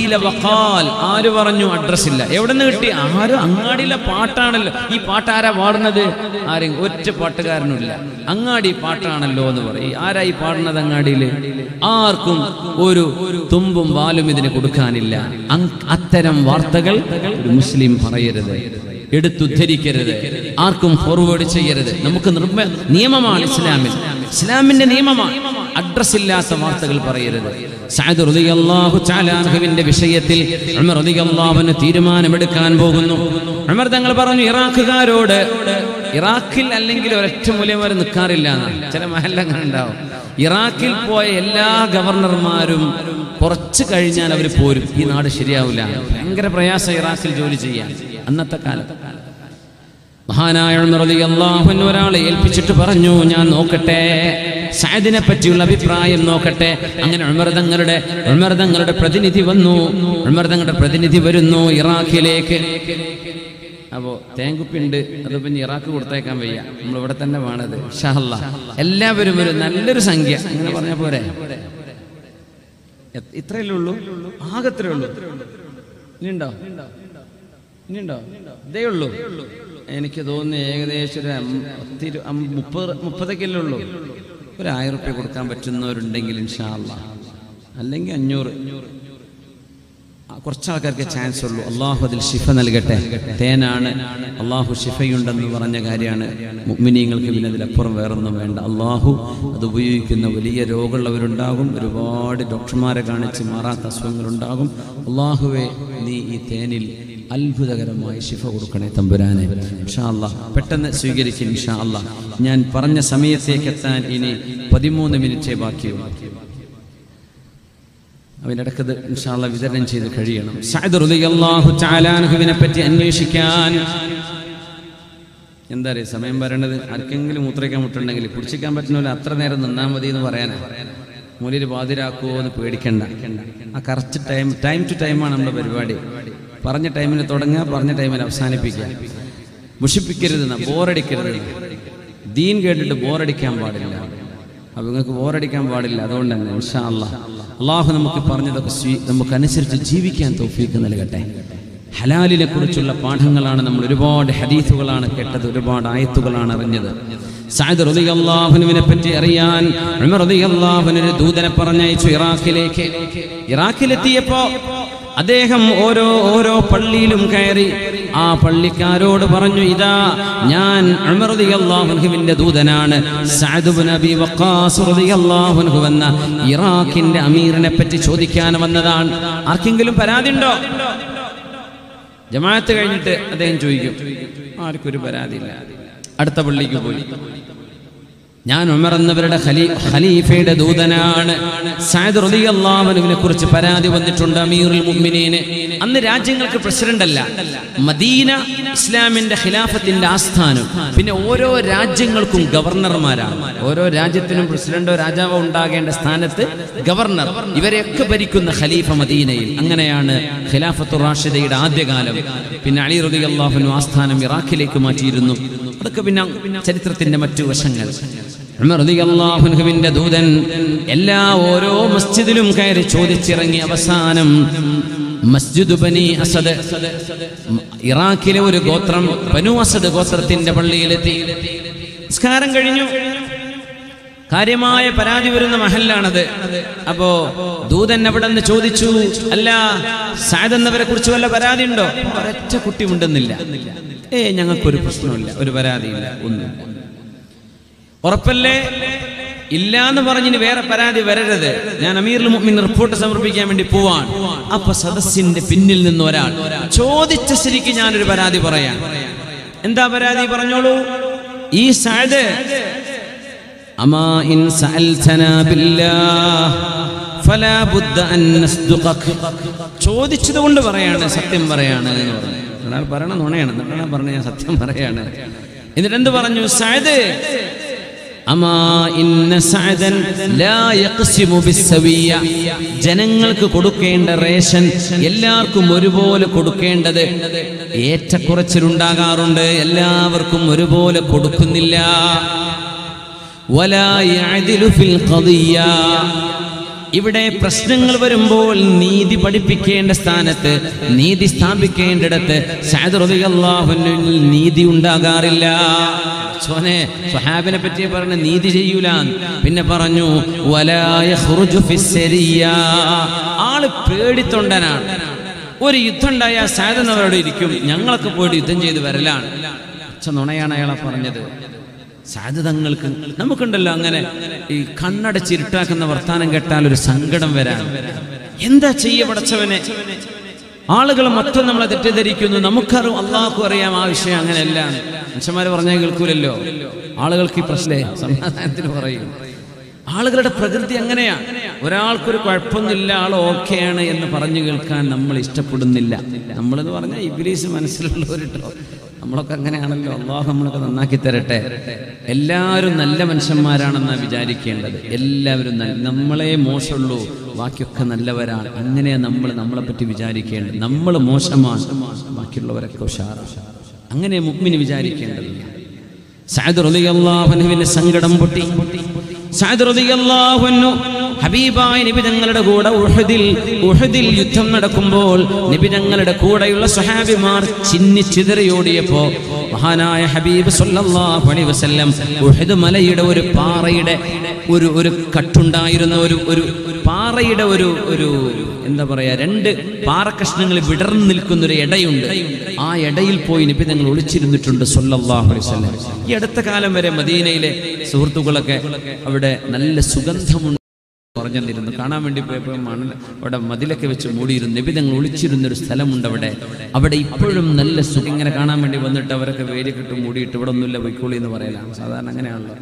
ആര് പറഞ്ഞു? അഡ്രസ് ഇല്ല, എവിടെ നിന്ന് കിട്ടി? ആരും അങ്ങാടിയിലെ പാട്ടാണല്ലോ. ഈ പാട്ട് ആരാ പാടുന്നത്? ആരെങ്കിലും ഒറ്റ പാട്ടുകാരനുമില്ല, അങ്ങാടി പാട്ടാണല്ലോ എന്ന് പറയും. ആരായി പാടുന്നത് അങ്ങാടിയില്? ആർക്കും ഒരു തുമ്പും വാലും ഇതിന് കൊടുക്കാനില്ല. അത്തരം വാർത്തകൾ ഒരു മുസ്ലിം പറയരുത്, എടുത്തുദ്ധരിക്കരുത്, ആർക്കും ഫോർവേഡ് ചെയ്യരുത്. നമുക്ക് നിർമ്മ നിയമമാണ് ഇസ്ലാമിൽ, ഇസ്ലാമിന്റെ നിയമമാണ്. അഡ്രസ് ഇല്ലാത്ത വാർത്തകൾ പറയരുത്. സഅദ് റളിയല്ലാഹു തആല അൻഹുവിന്റെ വിഷയത്തിൽ ഉമർ റളിയല്ലാഹു അൻഹു തീരുമാനമെടുക്കാൻ പോകുന്നു. ഉമർ തങ്ങൾ പറഞ്ഞു ഇറാഖുകാരോട്, ഇറാഖിൽ അല്ലെങ്കിൽ ഒരൊറ്റ മൂല്യം വരെ നിൽക്കാറില്ല എന്നാണ്. ചില മഹല്ല അങ്ങനെ ഉണ്ടാവും. ഇറാഖിൽ പോയ എല്ലാ ഗവർണർമാരും കുറച്ച് കഴിഞ്ഞാൽ അവർ പോരും, ഈ നാട് ശരിയാവില്ല. ഭയങ്കര പ്രയാസം ഇറാഖിൽ ജോലി ചെയ്യാൻ അന്നത്തെ കാലത്ത്. മഹാനായ ഉമർ റളിയല്ലാഹു അൻഹു ഒരാളെ ഏൽപ്പിച്ചിട്ട് പറഞ്ഞു, ഞാൻ നോക്കട്ടെ, സഅദിനെ പറ്റിയുള്ള അഭിപ്രായം നോക്കട്ടെ. അങ്ങനെ ഉമർ തങ്ങളുടെ ഉമർ തങ്ങളുടെ പ്രതിനിധി വന്നു. ഉമർ തങ്ങളുടെ പ്രതിനിധി വരുന്നു ഇറാഖിലേക്ക്. അപ്പോ തേങ്കുപ്പിണ്ട്, അത് പിന്നെ ഇറാഖ് കൊടുത്തേക്കാൻ വയ്യ, നമ്മൾ ഇവിടെ തന്നെ വേണത്. ഇൻഷാ അല്ലാഹ് എല്ലാവരും ഒരു നല്ലൊരു സംഖ്യ അങ്ങനെ പറഞ്ഞ പോരെ. ഇത്രയല്ലേ ഉള്ളൂ, ആകത്രേ ഉള്ളൂ. ഇനിയുണ്ടോ ഇനിയുണ്ടോ ഇതേ ഉള്ളൂ. എനിക്ക് തോന്നുന്നു ഏകദേശം ഒരു മുപ്പത് മുപ്പതൊക്കെയല്ലേ ഉള്ളൂ. ഒരു ആയിരം റുപ്യ കൊടുക്കാൻ പറ്റുന്നവരുണ്ടെങ്കിൽ ഇൻഷാ അല്ലാഹ്, അല്ലെങ്കിൽ അഞ്ഞൂറ്. കുറച്ച് ആൾക്കാർക്ക് ചാൻസ് ഉള്ളൂ. അള്ളാഹു അതിൽ ശിഫ നൽകട്ടെ. തേനാണ്, അള്ളാഹു ശിഫയുണ്ടെന്ന് പറഞ്ഞ കാര്യമാണ്. മുഅ്മിനീങ്ങൾക്ക് പിന്നെ അതിലപ്പുറം വേറൊന്നും വേണ്ട. അള്ളാഹു അത് ഉപയോഗിക്കുന്ന വലിയ രോഗമുള്ളവരുണ്ടാകും, ഒരുപാട് ഡോക്ടർമാരെ കാണിച്ച് മാറാത്ത അസുഖങ്ങളുണ്ടാകും. അള്ളാഹുവെ നീ ഈ തേനിൽ അത്ഭുതകരമായി ശിഫ കൊടുക്കണേ തമ്പുരാനെ. ഇൻഷാ അല്ലാഹ് പെട്ടെന്ന് സ്വീകരിക്കും ഇൻഷാ അല്ലാഹ്. ഞാൻ പറഞ്ഞ സമയത്തേക്ക് എത്താൻ ഇനി പതിമൂന്ന് മിനിറ്റേ ബാക്കിയുള്ളൂ. അവനിടക്കത് ഇൻഷാ അല്ലാഹ് വിതരണം ചെയ്ത് കഴിയണം. സഅദ് റളിയല്ലാഹു തആല അൻഹുവിനെ പറ്റി അന്വേഷിക്കാൻ എന്താ അറിയാം സമയം പറയണത്. ആർക്കെങ്കിലും മൂത്രയ്ക്കാൻ മുട്ടുണ്ടെങ്കിൽ കുടിച്ചിക്കാൻ പറ്റുന്നില്ല, അത്ര നേരം നിന്നാൽ മതി എന്ന് പറയാനാ. മൂലിയിൽ ബാധിരാക്കുമോ എന്ന് പേടിക്കണ്ട. ആ കറക്റ്റ് ടൈം ടൈം ടു ടൈമാണ് നമ്മുടെ പരിപാടി. പറഞ്ഞ ടൈമിന് തുടങ്ങുക, പറഞ്ഞ ടൈമിൽ അവസാനിപ്പിക്കുക. മുഷിപ്പിക്കരുത്, ബോറടിക്കരുത്. ദീൻ കേട്ടിട്ട് ബോറടിക്കാൻ പാടില്ല. അപ്പോൾ നിങ്ങൾക്ക് ബോറടിക്കാൻ പാടില്ല. അതുകൊണ്ട് തന്നെ ഇൻഷാ അല്ലാഹ് അള്ളാഹു നമുക്ക് പറഞ്ഞതൊക്കെ നമുക്കനുസരിച്ച് ജീവിക്കാൻ തൗഫീഖ് നൽകട്ടെ. ഹലാലിനെ കുറിച്ചുള്ള പാഠങ്ങളാണ് നമ്മൾ, ഒരുപാട് ഹദീസുകളാണ് കേട്ടത്, ഒരുപാട് ആയത്തുകളാണ് അറിഞ്ഞത്. സഅദ് റളിയല്ലാഹു അൻഹുവിനെ പറ്റി അറിയാൻ ഉമർ റളിയല്ലാഹു അൻഹു ദൂതനെ പറഞ്ഞയച്ചു ഇറാഖിലേക്ക്. ഇറാഖിലെത്തിയപ്പോ അദ്ദേഹം ഓരോ ഓരോ പള്ളിയിലും കയറി ആ പള്ളിക്കാരോട് പറഞ്ഞു, ഇതാ ഞാൻ ഉമർ റളിയല്ലാഹു അൻഹുവിന്റെ ദൂതനാണ്. സഅദ് ഇബ്നു അബീ വഖാസ് റളിയല്ലാഹു അൻഹു എന്ന ഇറാഖിന്റെ അമീറിനെ പറ്റി ചോദിക്കാൻ വന്നതാണ്. ആർക്കെങ്കിലും പരാതി ഉണ്ടോ? ജമാഅത്ത് കഴിഞ്ഞിട്ട് അദ്ദേഹം ചോദിക്കും. ആർക്കൊരു പരാതിയില്ല. അടുത്ത പള്ളിക്ക് പോയി, ഞാൻ ഉമർ എന്നവരുടെ ഖലീഫയുടെ ദൂതനാണ്. സഅദ് റളിയല്ലാഹു അൻഹുവിനെ കുറിച്ച് പരാതി വന്നിട്ടുണ്ട് അമീറുൽ മുഅ്മിനീന്. അന്ന് രാജ്യങ്ങൾക്ക് പ്രസിഡന്റ് അല്ല, മദീന ഇസ്ലാമിന്റെ ഖിലാഫത്തിന്റെ ആസ്ഥാനം. പിന്നെ ഓരോ രാജ്യങ്ങൾക്കും ഗവർണർമാരാണ്. ഓരോ രാജ്യത്തിനും പ്രസിഡന്റോ രാജാവോ ഉണ്ടാകേണ്ട സ്ഥാനത്ത് ഗവർണർ, ഇവരെയൊക്കെ ഭരിക്കുന്ന ഖലീഫ മദീനയിൽ. അങ്ങനെയാണ് ഖിലാഫത്തുർ റാഷിദയുടെ ആദ്യകാലം. പിന്നെ അലി റളിയല്ലാഹു അൻഹു ആസ്ഥാനം ഇറാഖിലേക്ക് മാറ്റിയിരുന്നു. അതൊക്കെ പിന്നെ ചരിത്രത്തിന്റെ മറ്റു വശങ്ങൾ. ഉമർ റളിയല്ലാഹു അൻഹുവിന്റെ ദൂതൻ എല്ലാ ഓരോ മസ്ജിദിലും കയറി ചോദിച്ചിറങ്ങി. അവസാനം മസ്ജിദ് ബനി അസദ്, ഇറാഖിലെ ഒരു ഗോത്രം, ബനു അസദ് ഗോത്രത്തിന്റെ പള്ളിയിലെത്തി. നിസ്കാരം കഴിഞ്ഞു. കാര്യമായ പരാതി വരുന്ന മഹല്ലാണത്. അപ്പോ ദൂതൻ അവിടെ നിന്ന് ചോദിച്ചു, അല്ല സഅദ് എന്നവരെ കുറിച്ച് വല്ല പരാതി ഉണ്ടോ? ഒരൊറ്റ കുട്ടി ഉണ്ടെന്നില്ല. ഏ ഞങ്ങൾക്കൊരു പ്രശ്നമില്ല, ഒരു പരാതിയില്ല, ഒന്നും. ഉറപ്പല്ലേ? ഇല്ല എന്ന് പറഞ്ഞിന് വേറെ പരാതി വരരുത്. ഞാൻ അമീറുൽ മുഅ്മിനീൻ റിപ്പോർട്ട് സമർപ്പിക്കാൻ വേണ്ടി പോവാൻ. അപ്പൊ സദസ്സിന്റെ പിന്നിൽ നിന്ന് ഒരാൾ ചോദിച്ച ശരിക്ക് ഞാനൊരു പരാതി പറയാം. എന്താ പരാതി? പറഞ്ഞോളൂ. ഈ സഅദ് അമാ ഇൻ സഅൽതനാ ബില്ലാഹ് ഫലാ ബുദ്ദ അൻ നസ്ദുഖക, ചോദിച്ചത് കൊണ്ട് പറയാണ്, സത്യം പറയാണ് എന്ന് പറഞ്ഞു. ഒരാൾ പറയണ നുണയാണ്, എന്നിട്ടാണ് പറഞ്ഞ ഞാൻ സത്യം പറയാണ്. എന്നിട്ട് എന്ത് പറഞ്ഞു? സഅദ് അമാ ഇന്ന സഅദൻ ലാ യഖ്സിമു ബിസ്സവിയ്യ, ജനങ്ങൾക്ക് കൊടുക്കേണ്ട റേഷൻ എല്ലാവർക്കും ഒരുപോലെ കൊടുക്കേണ്ടത് ഏറ്റക്കുറച്ചിലുണ്ടാകാറുണ്ട്, എല്ലാവർക്കും ഒരുപോലെ കൊടുക്കുന്നില്ല. വലാ യഅദിലു ഫിൽ ഖദിയ്യ, ഇവിടെ പ്രശ്നങ്ങൾ വരുമ്പോൾ നീതി പഠിപ്പിക്കേണ്ട സ്ഥാനത്ത്, നീതി സ്ഥാപിക്കേണ്ടിടത്ത് സഅദ് റളിയല്ലാഹു അൻഹു നീതി ഉണ്ടാകാറില്ല. സോനെ സ്വഹാബിനെ പറ്റി പറഞ്ഞ നീതി ചെയ്യൂല. പിന്നെ പറഞ്ഞു വലാ യഖ്റുജു ഫിസ്സരിയ്യ, ആള് പേടിത്തൊണ്ടനാണ്. ഒരു യുദ്ധം ഉണ്ടായാൽ സഅദ് എന്നവരോട് ഇരിക്കും, ഞങ്ങളൊക്കെ പോയിട്ട് യുദ്ധം ചെയ്ത് വരലാണ്. അച്ഛ നുണയാണ് അയാളെ പറഞ്ഞത്. സഅദ് തങ്ങൾക്ക് നമുക്കുണ്ടല്ലോ അങ്ങനെ ഈ കണ്ണടച്ചിരുട്ടാക്കുന്ന വർത്താനം കേട്ടാൽ ഒരു സങ്കടം വരാൻ. എന്താ ചെയ്യ പടച്ചവനെ? ആളുകൾ മൊത്തം നമ്മളെ തെറ്റിദ്ധരിക്കുന്നു. നമുക്കറിയാം, അള്ളാഹു അറിയാം ആ വിഷയം അങ്ങനെയല്ല. മനുഷ്യന്മാര് പറഞ്ഞാൽ കേൾക്കൂലല്ലോ. ആളുകൾക്ക് ഈ പ്രശ്നേ സമാധാനത്തിന് പറയും. ആളുകളുടെ പ്രകൃതി അങ്ങനെയാണ്. ഒരാൾക്കൊരു കുഴപ്പമൊന്നുമില്ല, ആൾ ഓക്കെയാണ് എന്ന് പറഞ്ഞു കേൾക്കാൻ നമ്മൾ ഇഷ്ടപ്പെടുന്നില്ല. നമ്മളെന്ന് പറഞ്ഞാൽ ഇബ്ലീസ് മനസ്സിലുള്ളവരിട്ടോ, നമ്മളൊക്കെ അങ്ങനെയാണല്ലോ. അള്ളാഹു നമ്മളൊക്കെ നന്നാക്കി തരട്ടെ. എല്ലാവരും നല്ല മനുഷ്യന്മാരാണെന്നാണ് വിചാരിക്കേണ്ടത്. എല്ലാവരും നല്ല, നമ്മളെ മോശമുള്ളൂ, ബാക്കിയൊക്കെ നല്ലവരാണ്. അങ്ങനെയാണ് നമ്മൾ നമ്മളെ പറ്റി വിചാരിക്കേണ്ടത്. നമ്മൾ മോശമാണ്, ബാക്കിയുള്ളവരൊക്കെ ഉഷാറാണ്. അങ്ങനെ മുഅ്മിന് വിചാരിക്കേണ്ടതില്ല. സഅദ് റളിയല്ലാഹു അൻഹുവിന്റെ സങ്കടം പൊട്ടി. സഅദ് റളിയല്ലാഹു അൻഹു ഹബീബായ നബി തങ്ങളുടെ കൂടെ ഉഹദിൽ ഉഹദിൽ യുദ്ധം നടക്കുമ്പോൾ നബി തങ്ങളുടെ കൂടെയുള്ള സ്വഹാബിമാർ ചിന്നി ചിതറിയോടിയപ്പോ മഹാനായ ഹബീബ് സല്ലല്ലാഹു അലൈഹി വസല്ലം ഉഹദ് മലയുടെ ഒരു പാറയുടെ ഒരു ഒരു കട്ടുണ്ടായിരുന്ന ഒരു ഒരു പാറയുടെ ഒരു ഒരു എന്താ പറയാ, രണ്ട് പാറക്കഷ്ണങ്ങൾ വിടർന്നു നിൽക്കുന്ന ഒരു ഇടയുണ്ട്. ആ ഇടയിൽ പോയി നബി തങ്ങൾ ഒളിച്ചിരുന്നിട്ടുണ്ട് സല്ലല്ലാഹു അലൈഹി വസല്ലം. ഈ അടുത്ത കാലം വരെ മദീനയിലെ സുഹൃത്തുക്കളൊക്കെ അവിടെ നല്ല സുഗന്ധമുണ്ട് പറഞ്ഞിരുന്നു. കാണാൻ വേണ്ടി പോയപ്പോൾ മണൽ അവിടെ മതിലൊക്കെ വെച്ച് മൂടിയിരുന്നു. നബി തങ്ങൾ ഒളിച്ചിരുന്നൊരു സ്ഥലമുണ്ട് അവിടെ. അവിടെ ഇപ്പോഴും നല്ല സുഖം. ഇങ്ങനെ കാണാൻ വേണ്ടി വന്നിട്ട് അവരൊക്കെ വേലിക്കിട്ട് മൂടിയിട്ട് ഇവിടെ ഒന്നുമില്ല പൊയ്ക്കോളി എന്ന് പറയലാണ് സാധാരണ. അങ്ങനെയാണല്ലോ.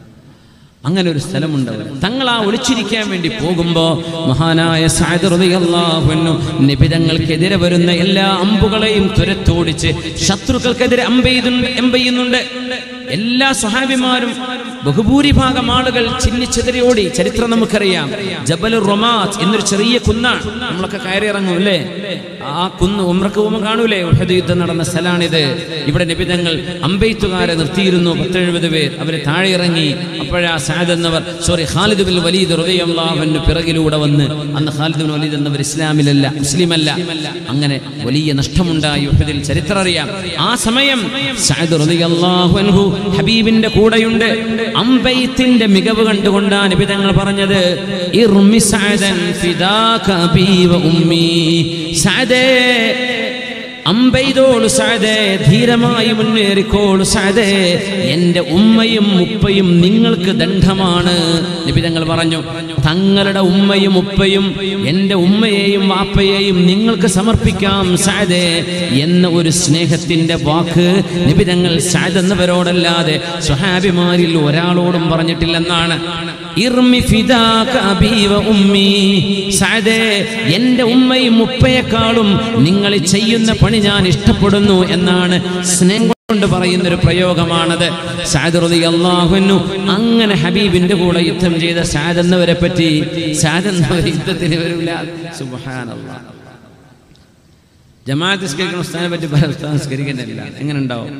അങ്ങനെ ഒരു സ്ഥലമുണ്ട്. തങ്ങൾ ആ ഒളിച്ചിരിക്കാൻ വേണ്ടി പോകുമ്പോ മഹാനായ സഅദ് റളിയല്ലാഹു അൻഹു നബി തങ്ങൾക്കെതിരെ വരുന്ന എല്ലാ അമ്പുകളെയും തുരത്തോടിച്ച് ശത്രുക്കൾക്കെതിരെ അമ്പെയ്യുന്നുണ്ട്. എല്ലാ സ്വഹാബിമാരും ബഹുഭൂരിഭാഗം ആളുകൾ ചിന്നിച്ചെതിരിയോടി. ചരിത്രം നമുക്കറിയാം. ജബലുർ റമാത്ത് എന്നൊരു ചെറിയ കുന്നാണ്. നമ്മളൊക്കെ കയറി ഇറങ്ങും അല്ലേ? ആ കുന്ന് ഉംറക്ക് പോകുമ്പോൾ കാണൂലേ? ഉഹദ് യുദ്ധം നടന്ന സ്ഥലമാണിത്. ഇവിടെ നബി തങ്ങൾ അമ്പെയ്ത്തുകാരെ നിർത്തിയിരുന്നു, പത്തെഴുപത് പേർ. അവര് താഴെ ഇറങ്ങി. അപ്പോഴാ സഅദ് എന്നവർ സോറി ഖാലിദ് ബിൻ വലീദ് റളിയല്ലാഹു അൻഹു പിറകിലൂടെ വന്ന്, അന്ന് ഖാലിദ് ബിൻ വലീദ് എന്നവർ ഇസ്ലാമിലല്ല, മുസ്ലിമല്ല. അങ്ങനെ വലിയ നഷ്ടമുണ്ടായി ഉഹദിൽ. ചരിത്രം അറിയാം. ആ സമയം സഅദ് റളിയല്ലാഹു അൻഹു ഹബീബിന്റെ കൂടെയുണ്ട്. അമ്പെയ്ത്തിന്റെ മികവ് കണ്ടുകൊണ്ടാണ് നബി തങ്ങൾ പറഞ്ഞത്, ഇർമി സഅദൻ ഫിദാക അബീ വ ഉമ്മീ. സഅദേ, അമ്പെയ്തോളു സഅദേ, ധീരമായി മുന്നേറിക്കോളു സഅദേ, എന്റെ ഉമ്മയും ഉപ്പയും നിങ്ങൾക്ക് ദണ്ഡമാണ്. നബി തങ്ങൾ പറഞ്ഞു, തങ്ങളുടെ ഉമ്മയും ഉപ്പയും എന്റെ ഉമ്മയെയും വാപ്പയെയും നിങ്ങൾക്ക് സമർപ്പിക്കാം സഅദേ എന്ന ഒരു സ്നേഹത്തിന്റെ വാക്ക് നബി തങ്ങൾ സഅദ് എന്നവരോടല്ലാതെ സ്വഹാബിമാരിൽ ഒരാളോടും പറഞ്ഞിട്ടില്ലെന്നാണ്. ഇർമി ഫിദാക അബീ വ ഉമ്മീ. സഅദേ, എന്റെ ഉമ്മയും ഉപ്പയെക്കാളും നിങ്ങൾ ചെയ്യുന്ന പണി ഞാൻ ഇഷ്ടപ്പെടുന്നു എന്നാണ് സ്നേഹം കൊണ്ട് പറയുന്നൊരു പ്രയോഗമാണത്. സഅദ് റളിയല്ലാഹു അൻഹു അങ്ങനെ ഹബീബിന്റെ കൂടെ യുദ്ധം ചെയ്ത സഅദ് എന്നവരെ പറ്റി, സഅദ് എന്നവർ യുദ്ധത്തിന് വരില്ല. സുബ്ഹാനല്ലാഹ്. ജമാഅത്ത് നിസ്കരിക്കുന്ന ഉസ്താദിനെ പറ്റി പറയാൻ നിസ്കരിക്കുന്നില്ല, എങ്ങനെ ഉണ്ടാവും?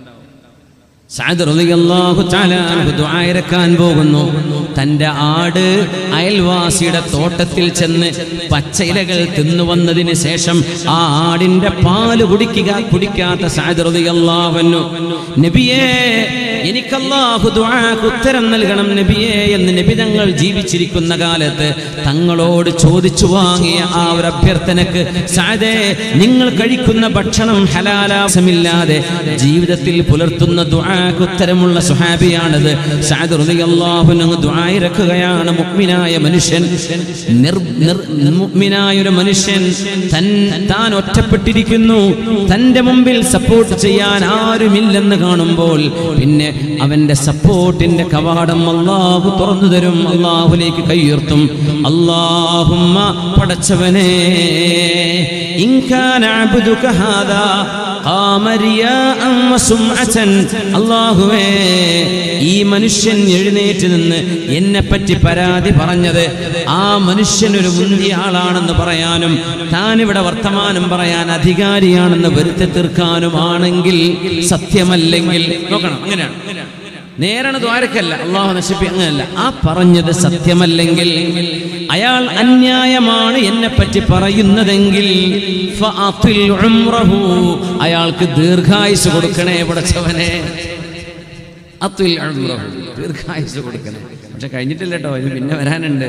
സഅദ് റളിയല്ലാഹു തആല അൻഹു ദുആ ഇറക്കാൻ പോകുന്നു. തന്റെ ആട് അയൽവാസിയുടെ തോട്ടത്തിൽ ചെന്ന് പച്ചയിലകൾ തിന്നു വന്നതിന് ശേഷം ആ ആടിന്റെ പാല് കുടിക്കുക കുടിക്കാത്ത സഅദ് റളിയല്ലാഹു അൻഹു, നബിയേ എനിക്ക് അല്ലാഹു ദുആക്ക് ഉത്തരം നൽകണം നബിയേ എന്ന് നബി തങ്ങൾ ജീവിച്ചിരിക്കുന്ന കാലത്ത് തങ്ങളോട് ചോദിച്ചു വാങ്ങിയ ആ ഒരു അഭ്യർത്ഥനക്ക്, സഅദേ നിങ്ങൾ കഴിക്കുന്ന ഭക്ഷണം ഹലാലാസമില്ലാതെ ജീവിതത്തിൽ പുലർത്തുന്ന ദുആ ഉത്തരമുള്ള സുഹാബിയാണത്. സഅദ് റളിയല്ലാഹു അൻഹു ദുആ ഇറക്കുകയാണ്. മുഅ്മിനായ മനുഷ്യൻ, മുഅ്മിനായ ഒരു മനുഷ്യൻ താൻ ഒറ്റപ്പെട്ടിരിക്കുന്നു, തന്റെ മുമ്പിൽ സപ്പോർട്ട് ചെയ്യാൻ ആരുമില്ലെന്ന് കാണുമ്പോൾ പിന്നെ അവന്റെ സപ്പോർട്ടിന്റെ കവാടം അല്ലാഹു തുറന്നു തരും. അല്ലാഹുവിലേക്ക് കൈയുയർത്തും. അല്ലാഹുമ്മ, പടച്ചവനേ, ഇൻ കാന അബ്ദുക ഹാദാ ഖാമ റിയാഅൻ വസുംഅതൻ. അല്ലാഹുവേ, ഈ മനുഷ്യൻ എഴുന്നേറ്റ് നിന്ന് എന്നെ പറ്റി പരാതി പറഞ്ഞത് ആ മനുഷ്യൻ ഒരു മുന്തിയ ആളാണെന്ന് പറയാനും താൻ ഇവിടെ വർത്തമാനം പറയാൻ അധികാരിയാണെന്ന് വരുത്തി തീർക്കാനുമാണെങ്കിൽ, സത്യമല്ലെങ്കിൽ നോക്കണം, അങ്ങനെയാണ് നേരാണ് ദ്വാരക്കല്ല, അള്ളാഹു നശിപ്പി അങ്ങനല്ല. ആ പറഞ്ഞത് സത്യമല്ലെങ്കിൽ, അയാൾ അന്യായമാണ് എന്നെ പറ്റി പറയുന്നതെങ്കിൽ അയാൾക്ക് ദീർഘായുസ് കൊടുക്കണേ പടച്ചവനെ. ദീർഘായുസ് കൊടുക്കണേ. പക്ഷെ കഴിഞ്ഞിട്ടില്ല കേട്ടോ, ഇത് പിന്നെ വരാനുണ്ട്.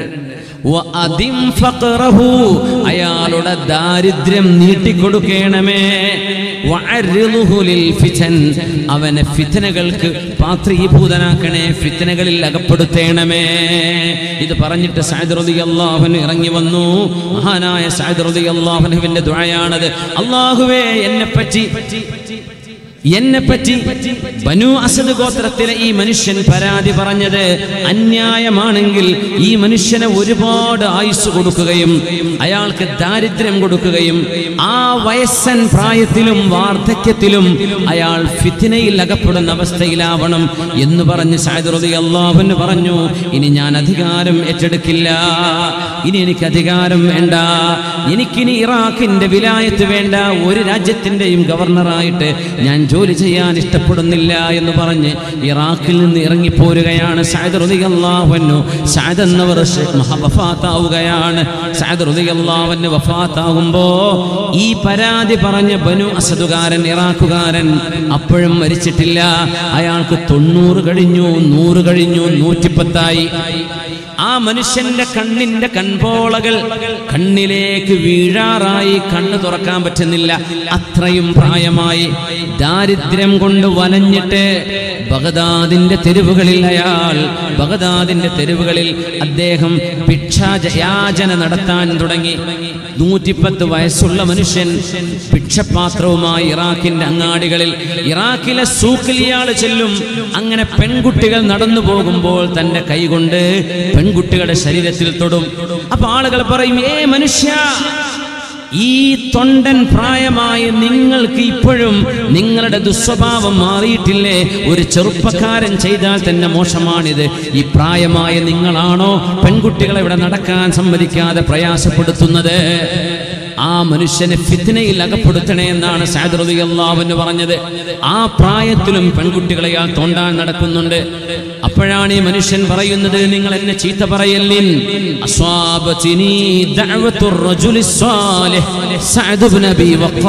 അയാളുടെ ദാരിദ്ര്യം നീട്ടിക്കൊടുക്കണമേ. അവനെ ഫിത്നകൾക്ക് പാത്രീഭൂതനാക്കണേ, ഫിത്നകളിൽ അകപ്പെടുത്തേണമേ. ഇത് പറഞ്ഞിട്ട് സഅദ് റളിയല്ലാഹു അൻഹു ഇറങ്ങി വന്നു. മഹാനായ സഅദ് റളിയല്ലാഹു അൻഹുവിന്റെ ദുആയാണത്. അല്ലാഹുവേ, എന്നെ പറ്റി എന്നെ പറ്റി ബനു അസദ് ഗോത്രത്തിലെ ഈ മനുഷ്യൻ പരാതി പറഞ്ഞത് അന്യായമാണെങ്കിൽ ഈ മനുഷ്യനെ ഒരുപാട് ആയുസ് കൊടുക്കുകയും അയാൾക്ക് ദാരിദ്ര്യം കൊടുക്കുകയും ആ വയസ്സൻ പ്രായത്തിലും വാർദ്ധക്യത്തിലും അയാൾ ഫിത്നയിൽ അകപ്പെടുന്ന അവസ്ഥയിലാവണം എന്ന് പറഞ്ഞ് സഅദ് റളിയല്ലാഹു അൻഹു പറഞ്ഞു, ഇനി ഞാൻ അധികാരം ഏറ്റെടുക്കില്ല, ഇനി എനിക്ക് അധികാരം വേണ്ട, എനിക്കിനി ഇറാഖിന്റെ വിലായത്ത് വേണ്ട, ഒരു രാജ്യത്തിന്റെയും ഗവർണറായിട്ട് ഞാൻ ജോലി ചെയ്യാൻ ഇഷ്ടപ്പെടുന്നില്ല എന്ന് പറഞ്ഞ് ഇറാഖിൽ നിന്ന് ഇറങ്ങിപ്പോരുകയാണ് സഅദ് റളിയല്ലാഹു അൻഹു. സഅദ് എന്നവർ വഫാത്താവുകയാണ്. സഅദ് റളിയല്ലാഹു അൻഹു വഫാത്താകുമ്പോ ഈ പരാതി പറഞ്ഞ ബനു അസദുകാരൻ, ഇറാഖുകാരൻ അപ്പോഴും മരിച്ചിട്ടില്ല. അയാൾക്ക് തൊണ്ണൂറ് കഴിഞ്ഞു, നൂറ് കഴിഞ്ഞു, നൂറ്റിപ്പത്തായി. ആ മനുഷ്യന്റെ കണ്ണിന്റെ കൺപോളകൾ കണ്ണിലേക്ക് വീഴാറായി, കണ്ണ് തുറക്കാൻ പറ്റുന്നില്ല, അത്രയും പ്രായമായി. ദാരിദ്ര്യം കൊണ്ട് വലഞ്ഞിട്ട് ബഗ്ദാദിന്റെ തെരുവുകളിൽ അയാൾ ബഗ്ദാദിന്റെ തെരുവുകളിൽ അദ്ദേഹം ഭിക്ഷായാചന നടത്താൻ തുടങ്ങി. നൂറ്റിപ്പത്ത് വയസ്സുള്ള മനുഷ്യൻ ഭിക്ഷപാത്രവുമായി ഇറാഖിന്റെ അങ്ങാടികളിൽ, ഇറാഖിലെ സൂക്കിൽ ഇയാൾ ചെല്ലും. അങ്ങനെ പെൺകുട്ടികൾ നടന്നു പോകുമ്പോൾ തന്റെ കൈകൊണ്ട് പെൺകുട്ടികളുടെ ശരീരത്തിൽ തൊടും. അപ്പൊ ആളുകൾ പറയും, ഏ മനുഷ്യ, ഈ തൊണ്ടൻ പ്രായമായി നിങ്ങൾക്ക് ഇപ്പോഴും നിങ്ങളുടെ ദുസ്വഭാവം മാറിയിട്ടില്ലേ? ഒരു ചെറുപ്പക്കാരൻ ചെയ്താൽ തന്നെ മോശമാണിത്. ഈ പ്രായമായ നിങ്ങളാണോ പെൺകുട്ടികളെ ഇവിടെ നടക്കാൻ സമ്മതിക്കാതെ പ്രയാസപ്പെടുത്തുന്നത്? ആ മനുഷ്യനെ ഫിത്നയിൽ അകപ്പെടുത്തണേ എന്നാണ് സഅദ് റളിയല്ലാഹു അൻഹു പറഞ്ഞത്. ആ പ്രായത്തിലും പെൺകുട്ടികളെ അയാൾ തോണ്ടാൻ നടക്കുന്നുണ്ട്. അപ്പോഴാണ് ഈ മനുഷ്യൻ പറയുന്നത്, നിങ്ങൾ എന്നെ ചീത്ത പറയല്ലിൻ, അസ്വാബതിനി ദഅവത്തുർ റജുലിസ് സാലിഹ് സഅദ് ഇബ്നു അബീ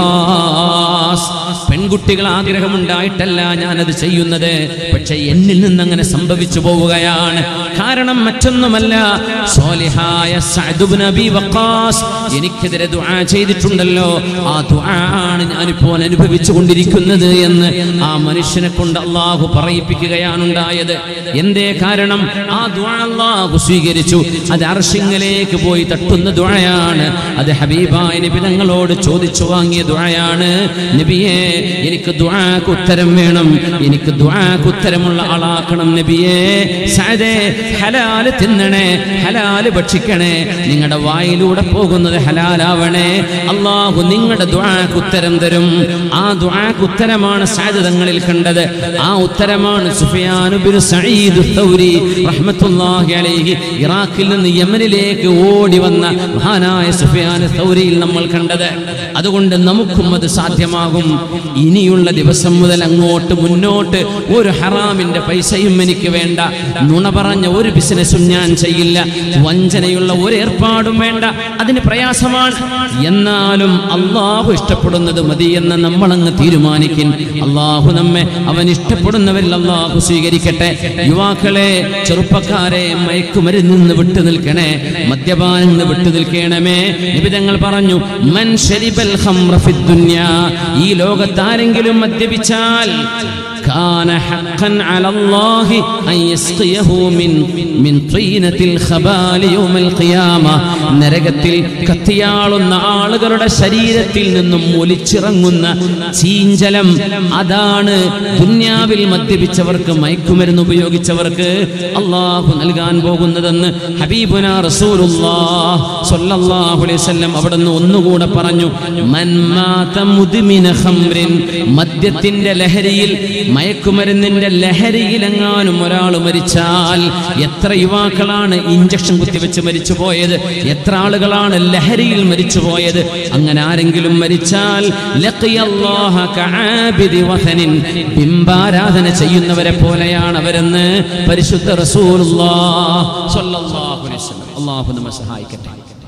വഖാസ്. പെൺകുട്ടികൾ ആഗ്രഹമുണ്ടായിട്ടല്ല ഞാനത് ചെയ്യുന്നത്, പക്ഷെ എന്നിൽ നിന്ന് അങ്ങനെ സംഭവിച്ചു പോവുകയാണ്. കാരണം മറ്റൊന്നുമല്ല, സ്വാലിഹായ സഅദ് ഇബ്നു അബീ വഖാസ് എനിക്കെതിരെ ദുആ ചെയ്തിട്ടുണ്ടല്ലോ, ആ ദുആ ആണ് ഞാനിപ്പോൾ അനുഭവിച്ചു കൊണ്ടിരിക്കുന്നത് എന്ന് ആ മനുഷ്യനെ കൊണ്ട് അല്ലാഹു പറയിപ്പിക്കുകയാണ് ഉണ്ടായത്. എന്തേ കാരണം? ആ ദുആ അല്ലാഹു സ്വീകരിച്ചു. അത് അർശിലേക്ക് പോയി തട്ടുന്ന ദുആയാണ്. അത് ഹബീബായ നബി തങ്ങളോട് ചോദിച്ചു വാങ്ങിയ ദുആയാണ്. നബിയേ, എനിക്ക് ദുആക്ക് ഉത്തരം വേണം, എനിക്ക് ദുആക്ക് ഉത്തരമുള്ള ആളാക്കണം നബിയേ. സഅദേ, ഹലാൽ തിന്നണേ, ഹലാൽ ഭക്ഷിക്കണേ, നിങ്ങളുടെ വായിലൂടെ പോകുന്നത് ഹലാലാവണേ. അല്ലാഹു നിങ്ങളുടെ ദുആക്ക് ഉത്തരം തരും. ആ ദുആക്ക് ഉത്തരമാണ് സഅദ് തങ്ങളിൽ കണ്ടത്. ആ ഉത്തരമാണ് സുഫിയാൻ ഇബ്നു സഈദ് അത്ത്-തൗരി റഹ്മത്തുള്ളാഹി അലൈഹി ഇറാഖിൽ നിന്ന് യമനിലേക്ക് ഓടി വന്ന മഹാനായ സുഫിയാൻ അത്ത്-തൗരിയിൽ നമ്മൾ കണ്ടത്. അതുകൊണ്ട് നമുക്കും അത് സാധ്യമാകും. ഇനിയുള്ള ദിവസം മുതൽ അങ്ങോട്ട് മുന്നോട്ട് ഒരു ഹറാമിന്റെ പൈസയും എനിക്ക് വേണ്ട, നുണ പറഞ്ഞ ഒരു ബിസിനസ്സും ഞാൻ ചെയ്യില്ല, വഞ്ചനയുള്ള ഒരു ഏർപ്പാടും വേണ്ട. അതിന് പ്രയാസമാണ്, എന്നാലും അള്ളാഹു ഇഷ്ടപ്പെടുന്നത് മതി എന്ന് നമ്മളങ്ങ് തീരുമാനിക്കും. അള്ളാഹു നമ്മെ അവൻ ഇഷ്ടപ്പെടുന്നവരിൽ അള്ളാഹു സ്വീകരിക്കട്ടെ. യുവാക്കളെ, ചെറുപ്പക്കാരെ, മയക്കുമരുന്നിൽ നിന്ന് വിട്ടു നിൽക്കണേ, മദ്യപാനിൽ നിന്ന് വിട്ടു നിൽക്കണമേ. നബി തങ്ങൾ പറഞ്ഞു, മൻ ശരിബൽ ഖംറ ഫിദ് ദുനിയാ, ഈ ലോകത്താരെങ്കിലും മദ്യപിച്ചാൽ كان حقا على الله أن يسقيه من من طينة الخبال يوم القيامة. നരകത്തിൽ കത്തിയാളുന്ന ആളുകളുടെ ശരീരത്തിൽ നിന്നും ഒലിച്ചിറങ്ങുന്ന ചീഞ്ചലം, അതാണ് ദുനിയാവിൽ മദ്യപിച്ചവർക്ക്, മയക്കുമരുന്ന് ഉപയോഗിച്ചവർക്ക് അള്ളാഹു നൽകാൻ പോകുന്നതെന്ന് ഹബീബുനാ റസൂലുള്ളാഹ് സ്വല്ലല്ലാഹു അലൈഹി വസല്ലം അവിടുന്ന് ഒന്നുകൂടെ പറഞ്ഞു. മൻ മാത മുദ്മിന ഖംറിൻ, മദ്യത്തിന്റെ ലഹരിയിൽ, മയക്കുമരുന്നിന്റെ ലഹരിയിലെങ്ങാനും ഒരാൾ മരിച്ചാൽ, എത്ര യുവാക്കളാണ് ഇഞ്ചക്ഷൻ കുത്തിവെച്ച് മരിച്ചു പോയത്, എത്ര ആളുകളാണ് ലഹരിയിൽ മരിച്ചു പോയത്. അങ്ങനെ ആരെങ്കിലും മരിച്ചാൽ ലഖിയല്ലാഹ കആബിദി വഥനിൻ, ബിംബാരാധന ചെയ്യുന്നവരെ പോലെയാണ് അവരെന്ന് പരിശുദ്ധ റസൂലുള്ളാഹി സ്വല്ലല്ലാഹു അലൈഹി വസല്ലം. അല്ലാഹു നമ്മെ സഹായിക്കട്ടെ.